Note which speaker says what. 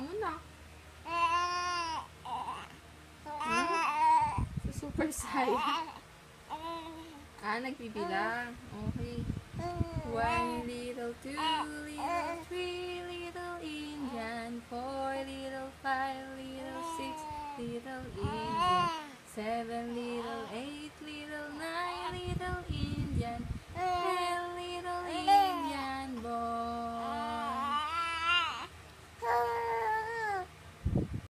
Speaker 1: mo na. Sa super size. Nagbibilang. Okay. 1 little, 2 little, 3 little Indian, 4 little, 5 little, 6 little Indian, 7 little, 8 little, 9 little Indian, 10 little Indian boy.